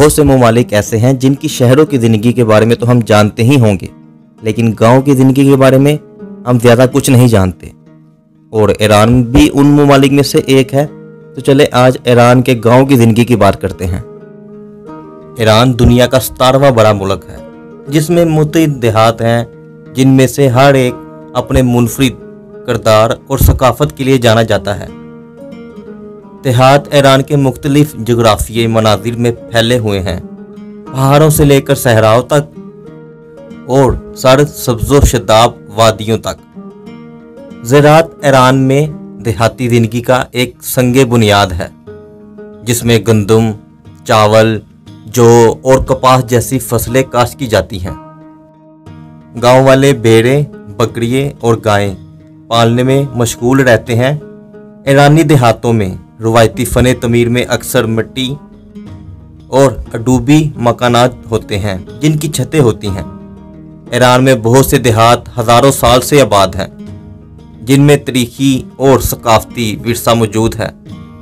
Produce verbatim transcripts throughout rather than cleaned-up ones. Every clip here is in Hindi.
बहुत से ममालिक ऐसे हैं जिनकी शहरों की ज़िंदगी के बारे में तो हम जानते ही होंगे, लेकिन गांव की ज़िंदगी के बारे में हम ज़्यादा कुछ नहीं जानते। और ईरान भी उन ममालिक में से एक है। तो चले आज ईरान के गांव की ज़िंदगी की बात करते हैं। ईरान दुनिया का सतारवां बड़ा मुल्क है, जिसमें मुतअद्दिद देहात हैं, जिनमें से हर एक अपने मुनफरिद किरदार और सकाफत के लिए जाना जाता है। देहात ईरान के मुख्तलिफ जोग्राफियाई मनाजिर में फैले हुए हैं, पहाड़ों से लेकर सहराओं तक और सर्द सब्ज़ो शदाब वादियों तक। ज़राअत ईरान में देहाती ज़िंदगी का एक संगे बुनियाद है, जिसमें गंदम, चावल, जौ और कपास जैसी फसलें काश्त की जाती हैं। गांव वाले भेड़ें, बकरियां और गायें पालने में मशगूल रहते हैं। ईरानी देहातों में रवायती फ़न तमीर में अक्सर मिट्टी और अडूबी मकानात होते हैं, जिनकी छतें होती हैं। ईरान में बहुत से देहात हज़ारों साल से आबाद हैं, जिनमें तारीखी और सकाफती विरसा मौजूद है।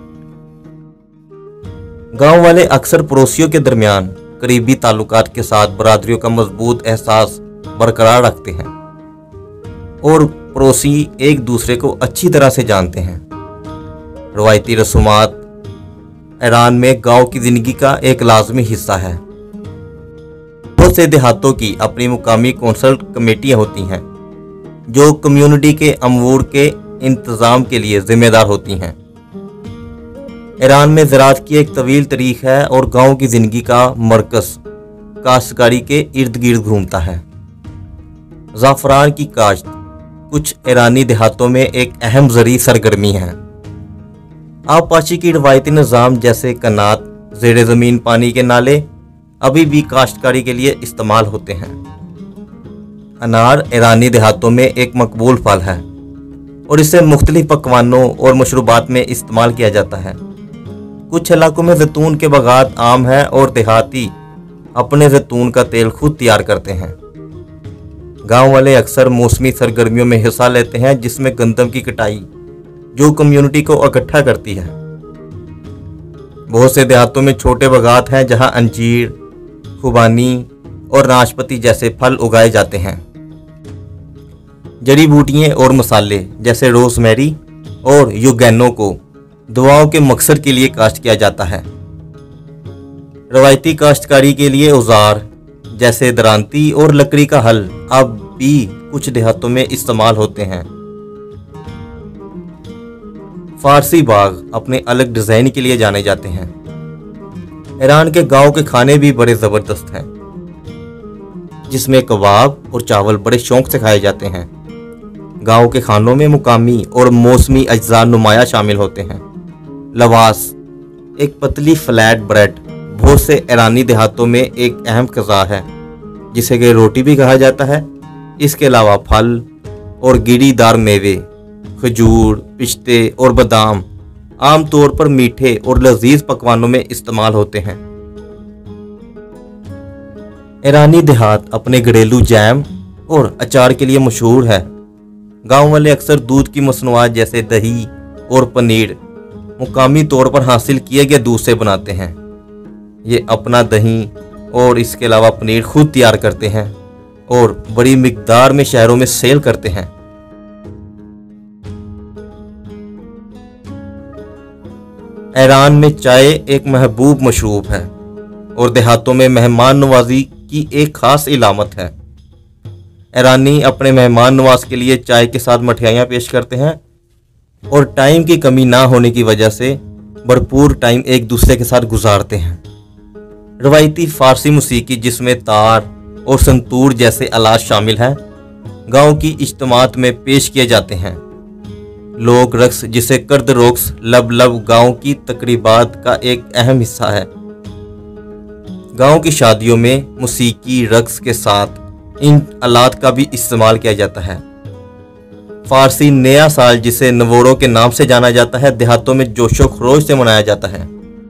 गांव वाले अक्सर पड़ोसियों के दरमियान करीबी ताल्लुकात के साथ बरादरियों का मजबूत एहसास बरकरार रखते हैं और पड़ोसी एक दूसरे को अच्छी तरह से जानते हैं। रवायती रसूमात ईरान में गांव की ज़िंदगी का एक लाजमी हिस्सा है। बहुत से देहातों की अपनी मुकामी कौंसल कमेटियां होती हैं, जो कम्युनिटी के अमूर के इंतज़ाम के लिए जिम्मेदार होती हैं। ईरान में ज़राअत की एक तवील तारीख है और गांव की ज़िंदगी का मरकज़ काश्तकारी के इर्द गिर्द घूमता है। ज़ाफ़रान की काश्त कुछ ईरानी देहातों में एक अहम ज़रूरी सरगर्मी है। आबपाशी की रवायती निज़ाम जैसे कनात, ज़ेरे ज़मीन पानी के नाले अभी भी काश्तकारी के लिए इस्तेमाल होते हैं। अनार ईरानी देहातों में एक मकबूल फल है और इसे मुख्तलिफ पकवानों और मशरूबात में इस्तेमाल किया जाता है। कुछ इलाकों में जैतून के बागात आम है और देहाती अपने जैतून का तेल खुद तैयार करते हैं। गांव वाले अक्सर मौसमी सरगर्मियों में हिस्सा लेते हैं, जिसमें गंदम की कटाई जो कम्युनिटी को इकट्ठा करती है। बहुत से देहातों में छोटे बागात हैं, जहां अंजीर, खुबानी और नाशपाती जैसे फल उगाए जाते हैं। जड़ी बूटियां और मसाले जैसे रोज़मेरी और युगैनो को दवाओं के मकसद के लिए काश्त किया जाता है। रवायती काश्तकारी के लिए औजार जैसे दरांती और लकड़ी का हल अब भी कुछ देहातों में इस्तेमाल होते हैं। फारसी बाग अपने अलग डिज़ाइन के लिए जाने जाते हैं। ईरान के गांव के खाने भी बड़े ज़बरदस्त हैं, जिसमें कबाब और चावल बड़े शौक से खाए जाते हैं। गांव के खानों में मुकामी और मौसमी अज्जा नुमाया शामिल होते हैं। लवास एक पतली फ्लैट ब्रेड बहुत से ईरानी देहातों में एक अहम ग़िज़ा है, जिसे कि रोटी भी कहा जाता है। इसके अलावा फल और गिरीदार मेवे, खजूर, पिस्ते और बादाम आम तौर पर मीठे और लजीज पकवानों में इस्तेमाल होते हैं। ईरानी देहात अपने घरेलू जैम और अचार के लिए मशहूर है। गांव वाले अक्सर दूध की मसनूआत जैसे दही और पनीर मुकामी तौर पर हासिल किए गए दूध से बनाते हैं। ये अपना दही और इसके अलावा पनीर खुद तैयार करते हैं और बड़ी मिकदार में शहरों में सेल करते हैं। ईरान में चाय एक महबूब मशरूब है और देहातों में मेहमान नवाजी की एक खास इलामत है। ईरानी अपने मेहमान नवाज के लिए चाय के साथ मठियाइयाँ पेश करते हैं और टाइम की कमी ना होने की वजह से भरपूर टाइम एक दूसरे के साथ गुजारते हैं। रवायती फारसी मौसीकी जिसमें तार और संतूर जैसे आलात शामिल हैं, गांव की इज्तिमात में पेश किए जाते हैं। लोक रक्स जिसे कर्द रोक्स लब लब गांव की तकरीबात का एक अहम हिस्सा है। गांव की शादियों में मौसीकी रक्स के साथ इन आलात का भी इस्तेमाल किया जाता है। फारसी नया साल जिसे नवोरो के नाम से जाना जाता है, देहातों में जोशो खरोश से मनाया जाता है।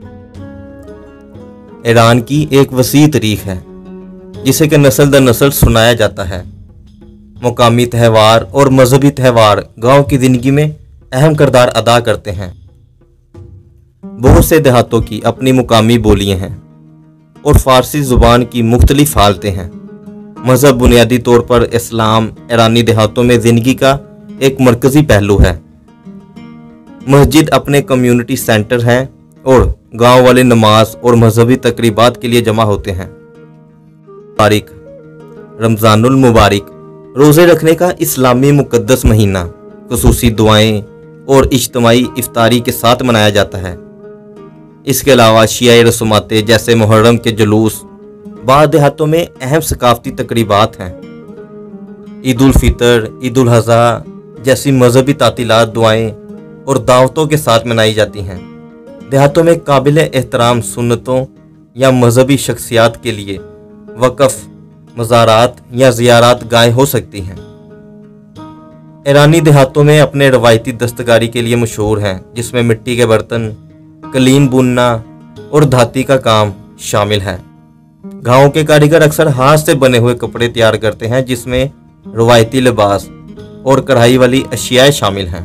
ईरान की एक वसी तारीख है, जिसे कि नस्ल दर नस्ल सुनाया जाता है। मुकामी त्यौहार और मजहबी त्यौहार गांव की जिंदगी में अहम किरदार अदा करते हैं। बहुत से देहातों की अपनी मुकामी बोलियां हैं, और फारसी ज़ुबान की मुख्तलिफ हालतें हैं। मज़हब बुनियादी तौर पर इस्लाम ईरानी देहातों में ज़िंदगी का एक मरकज़ी पहलू है। मस्जिद अपने कम्युनिटी सेंटर हैं और गांव वाले नमाज और मजहबी तकरीबात के लिए जमा होते हैं। मुबारक रमज़ानुल मुबारक रोज़े रखने का इस्लामी मुक़द्दस महीना ख़ुसूसी दुआएं और इज्तिमाई इफ्तारी के साथ मनाया जाता है। इसके अलावा शियाई रस्मातें जैसे मुहर्रम के जुलूस बाद देहातों में अहम सकाफ़ती तकरीबात हैं। ईद उल फितर, ईद उल अज़हा जैसी मजहबी तातीलात दुआएं और दावतों के साथ मनाई जाती हैं। देहातों में काबिल एहतराम सुन्नतों या मजहबी शख्सियात के लिए वक़फ़ मज़ारात या ज़ियारत गाहें हो सकती हैं। ईरानी देहातों में अपने रवायती दस्तकारी के लिए मशहूर हैं, जिसमें मिट्टी के बर्तन, कलीन बुनना और धाती का काम शामिल है। गाँव के कारीगर अक्सर हाथ से बने हुए कपड़े तैयार करते हैं, जिसमें रवायती लिबास और कढ़ाई वाली अशियाएं शामिल हैं।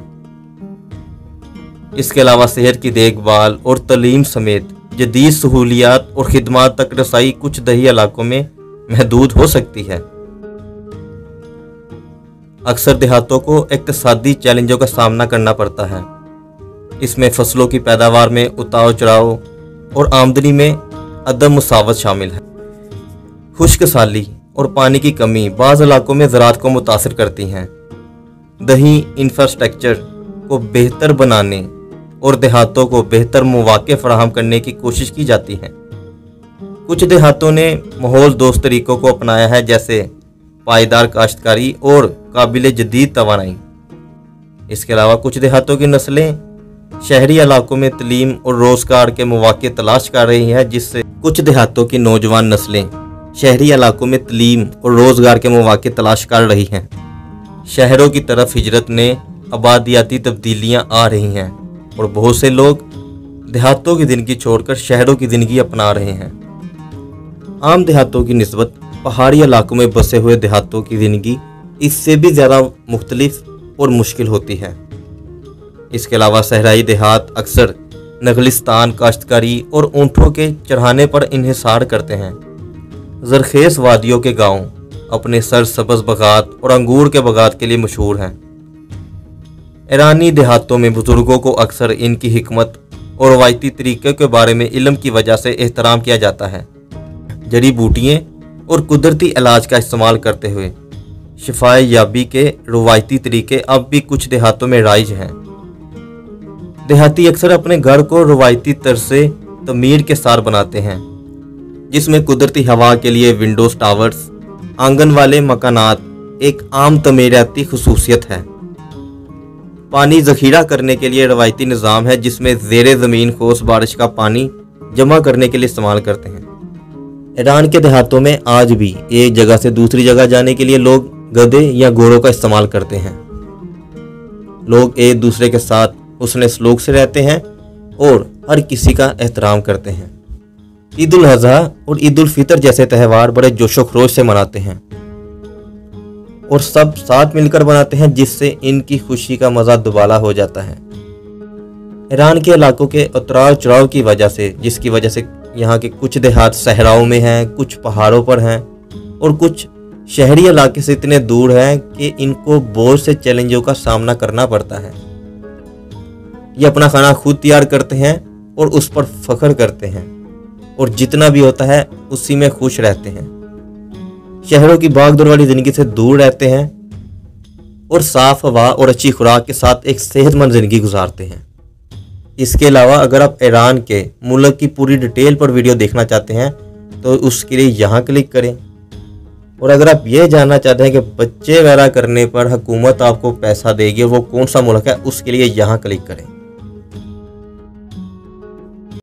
इसके अलावा सेहत की देखभाल और तलीम समेत जदीद सहूलियात और खिदमात तक रसाई कुछ दही इलाकों में महदूद हो सकती है। अक्सर देहातों को इक्तिसादी चैलेंजों का सामना करना पड़ता है। इसमें फसलों की पैदावार में उतार चढ़ाव और आमदनी में अदम मुसावत शामिल है। खुश्क साली और पानी की कमी बाज़ इलाकों में ज़राअत को मुतासिर करती हैं। दही इंफ्रास्ट्रक्चर को बेहतर बनाने और देहातों को बेहतर मौक़े फराहम करने की कोशिश की जाती है। कुछ देहातों ने माहौल दोस्त तरीक़ों को अपनाया है, जैसे पायदार काश्तकारी और काबिल जदीद तवानाई। इसके अलावा कुछ देहातों की नस्लें शहरी इलाकों में तलीम और रोज़गार के मौक़े तलाश कर रही हैं, जिससे कुछ देहातों की नौजवान नस्लें शहरी इलाकों में तलीम और रोज़गार के मौक़े तलाश कर रही हैं। शहरों की तरफ हिजरत ने आबादियाती तब्दीलियाँ आ रही हैं और बहुत से लोग देहातों की ज़िंदगी छोड़कर शहरों की ज़िंदगी अपना रहे हैं। आम देहातों की निस्बत पहाड़ी इलाकों में बसे हुए देहातों की ज़िंदगी इससे भी ज़्यादा मुख्तलिफ और मुश्किल होती है। इसके अलावा सहराई देहात अक्सर नगलिस्तान, काश्तकारी और ऊँटों के चढ़ाने पर इन्हिसार करते हैं। ज़रखेज़ वादियों के गांव अपने सरसब्ज़ बगात और अंगूर के बगात के लिए मशहूर हैं। ईरानी देहातों में बुजुर्गों को अक्सर इनकी हिकमत और रवायती तरीक़े के बारे में इल्म की वजह से एहतराम किया जाता है। जड़ी बूटियाँ और कुदरती इलाज का इस्तेमाल करते हुए शिफाए याबी के रवायती तरीक़े अब भी कुछ देहातों में राइज हैं। देहाती अक्सर अपने घर को रवायती तर्ज से तमीर के साथ बनाते हैं, जिसमें कुदरती हवा के लिए विंडोज टावर्स, आंगन वाले मकानात एक आम तमीराती खुसूसियत है। पानी ज़ख़ीरा करने के लिए रवायती निज़ाम है, जिसमें ज़ेरे ज़मीन ठोस बारिश का पानी जमा करने के लिए इस्तेमाल करते हैं। ईरान के देहातों में आज भी एक जगह से दूसरी जगह जाने के लिए लोग गधे या घोड़ों का इस्तेमाल करते हैं। लोग एक दूसरे के साथ हुस्न सलूक से रहते हैं और हर किसी का एहतराम करते हैं। ईद उल अज़हा और ईद उल फितर जैसे त्यौहार बड़े जोशो खरोश से मनाते हैं और सब साथ मिलकर बनाते हैं, जिससे इनकी खुशी का मज़ा दुबाला हो जाता है। ईरान के इलाकों के उतराव चढ़ाव की वजह से, जिसकी वजह से यहाँ के कुछ देहात सहराओं में हैं, कुछ पहाड़ों पर हैं और कुछ शहरी इलाके से इतने दूर हैं कि इनको बहुत से चैलेंजों का सामना करना पड़ता है। ये अपना खाना खुद तैयार करते हैं और उस पर फख्र करते हैं और जितना भी होता है उसी में खुश रहते हैं। शहरों की भागदौड़ वाली ज़िंदगी से दूर रहते हैं और साफ हवा और अच्छी खुराक के साथ एक सेहतमंद ज़िंदगी गुजारते हैं। इसके अलावा अगर आप ईरान के मुल्क की पूरी डिटेल पर वीडियो देखना चाहते हैं तो उसके लिए यहाँ क्लिक करें। और अगर आप ये जानना चाहते हैं कि बच्चे वगैरह करने पर हुकूमत आपको पैसा देगी, वो कौन सा मुल्क है, उसके लिए यहाँ क्लिक करें।